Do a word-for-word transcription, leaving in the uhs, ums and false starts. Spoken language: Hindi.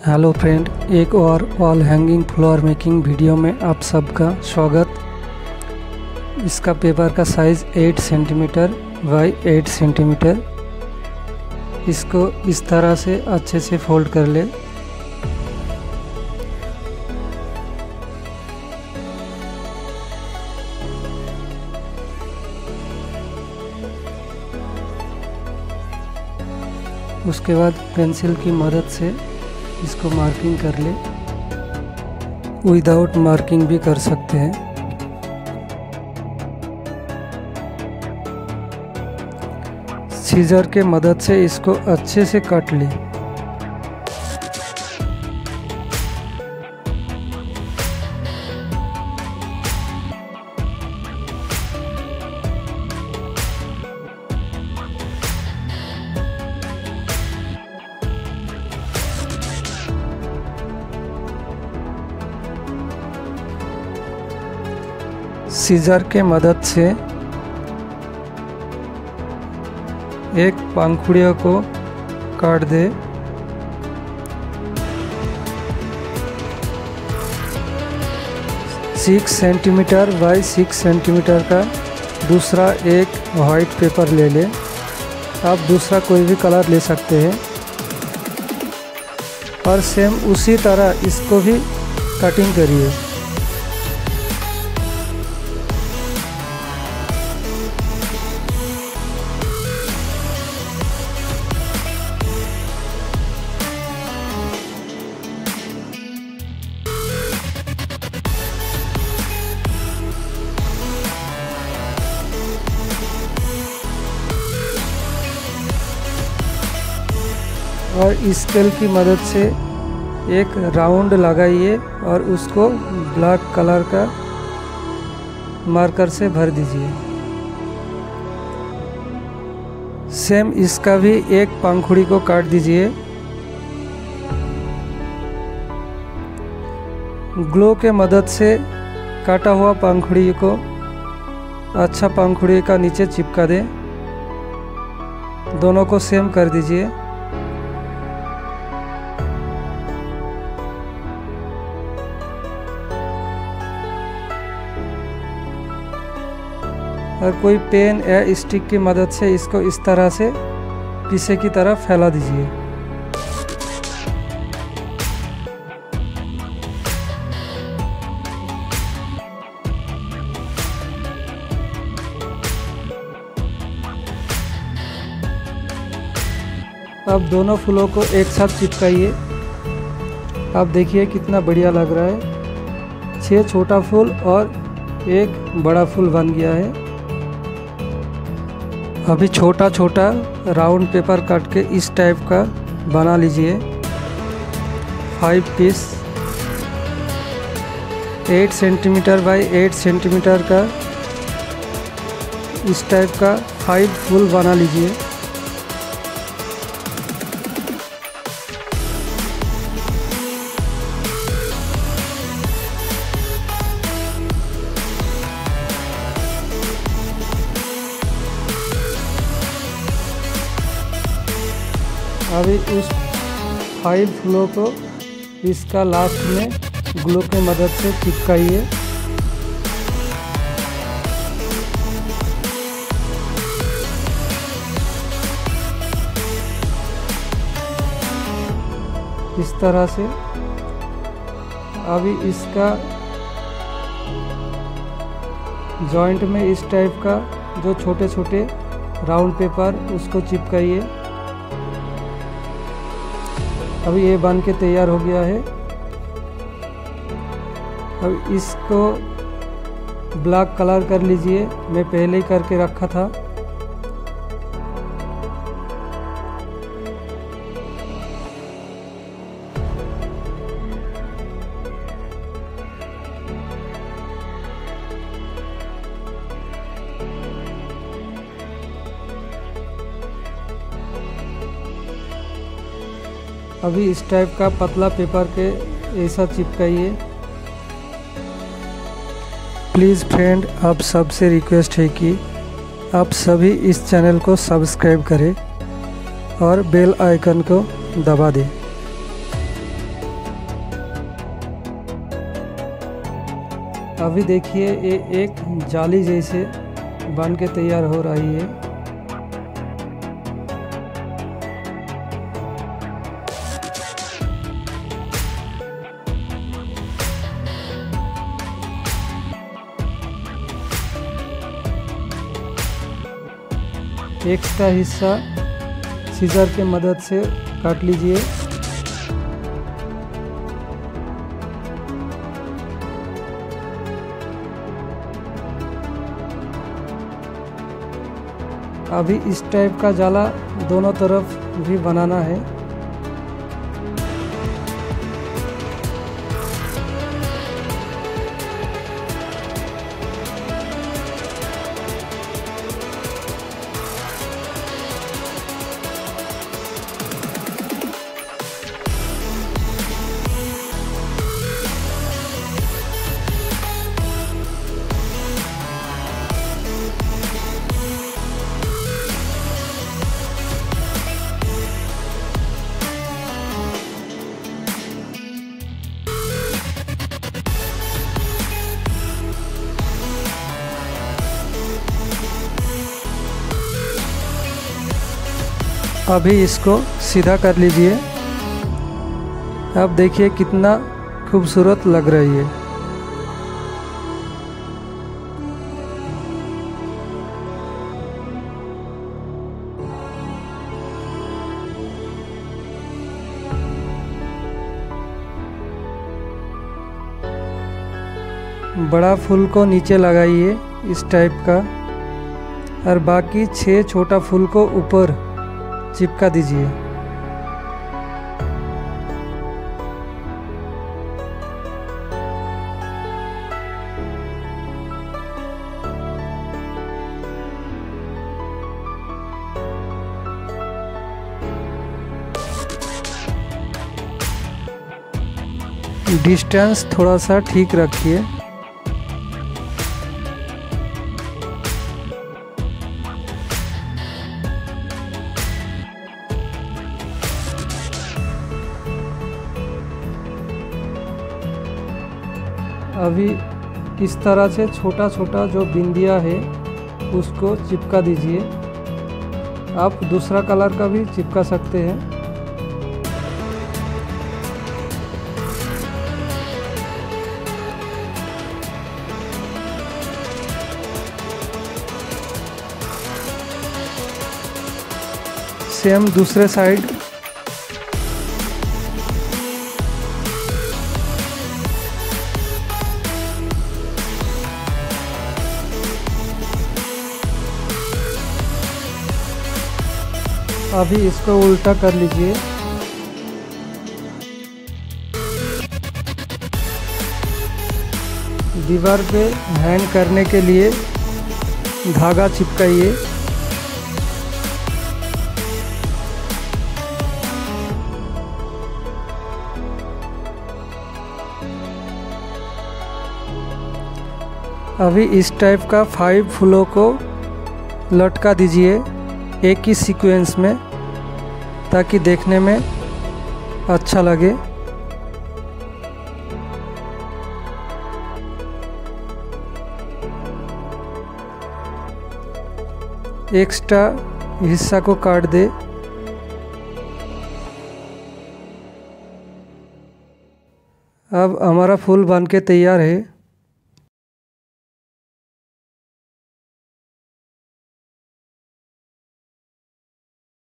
हेलो फ्रेंड, एक और wall hanging flower making video में आप सबका स्वागत। इसका पेपर का साइज़ आठ सेंटीमीटर बाई आठ सेंटीमीटर। इसको इस तरह से अच्छे से फोल्ड कर ले। उसके बाद पेंसिल की मदद से इसको मार्किंग कर ले। विदाउट मार्किंग भी कर सकते हैं। सीजर के मदद से इसको अच्छे से काट ले। सीजर के मदद से एक पंखुड़ियों को काट दे। Six centimetre by six centimetre का दूसरा एक वाइट पेपर ले ले। आप दूसरा कोई भी कलर ले सकते हैं और सेम उसी तरह इसको भी कटिंग करिए। और स्केल की मदद से एक राउंड लगाइए और उसको ब्लैक कलर का मार्कर से भर दीजिए। सेम इसका भी एक पंखुड़ी को काट दीजिए। ग्लू के मदद से काटा हुआ पंखुड़ी को अच्छा पंखुड़ी का नीचे चिपका दें। दोनों को सेम कर दीजिए। और कोई पेन या स्टिक की मदद से इसको इस तरह से पीछे की तरफ फैला दीजिए। अब दोनों फूलों को एक साथ चिपकाइए। आप देखिए कितना बढ़िया लग रहा है। छह छोटा फूल और एक बड़ा फूल बन गया है। अभी छोटा छोटा राउंड पेपर काट के इस टाइप का बना लीजिए। Five piece eight centimetre by eight centimetre का इस टाइप का फाइव फूल बना लीजिए। अभी उस फाइव फूलों को इसका लास्ट में ग्लू की मदद से चिपकाइए। इस तरह से अभी इसका जॉइंट में इस टाइप का जो छोटे छोटे राउंड पेपर उसको चिपकाइए। अभी ये बन के तैयार हो गया है। अब इसको ब्लैक कलर कर लीजिए। मैं पहले ही करके रखा था। अभी इस टाइप का पतला पेपर के ऐसा चिपकाइए। प्लीज़ फ्रेंड, आप सबसे रिक्वेस्ट है कि आप सभी इस चैनल को सब्सक्राइब करें और बेल आइकन को दबा दें। अभी देखिए ये एक जाली जैसे बन के तैयार हो रही है। एक्स्ट्रा हिस्सा सीजर के मदद से काट लीजिए। अभी इस टाइप का जाला दोनों तरफ भी बनाना है। अभी इसको सीधा कर लीजिए। अब देखिए कितना खूबसूरत लग रही है। बड़ा फूल को नीचे लगाइए इस टाइप का, और बाकी छह छोटा फूल को ऊपर चिपका दीजिए। डिस्टेंस थोड़ा सा ठीक रखिए। अभी इस तरह से छोटा छोटा जो बिंदिया है उसको चिपका दीजिए। आप दूसरा कलर का भी चिपका सकते हैं। सेम दूसरे साइड। अभी इसको उल्टा कर लीजिए। दीवार पे हैंग करने के लिए धागा चिपकाइए। अभी इस टाइप का फाइव फूलों को लटका दीजिए एक ही सीक्वेंस में, ताकि देखने में अच्छा लगे। एक्स्ट्रा हिस्सा को काट दे। अब हमारा फूल बन के तैयार है।